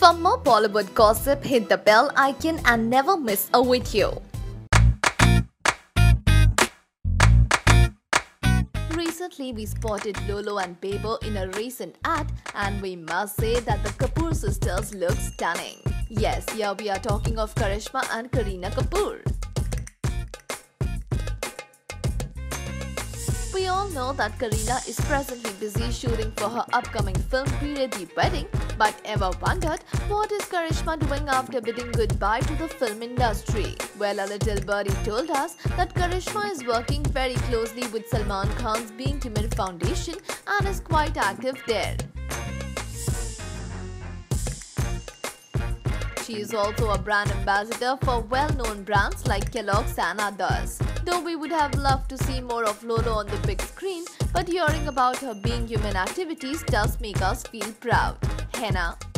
For more Bollywood gossip, hit the bell icon and never miss a video. Recently, we spotted Lolo and Bebo in a recent ad, and we must say that the Kapoor sisters look stunning. Yes, here we are talking of Karishma and Kareena Kapoor. We all know that Kareena is presently busy shooting for her upcoming film Pre-Ready Wedding, but ever wondered what is Karishma doing after bidding goodbye to the film industry? Well, a little birdie told us that Karishma is working very closely with Salman Khan's Being Timid Foundation and is quite active there. She is also a brand ambassador for well-known brands like Kellogg's and others. Though we would have loved to see more of Lolo on the big screen, but hearing about her Being Human activities does make us feel proud. Henna.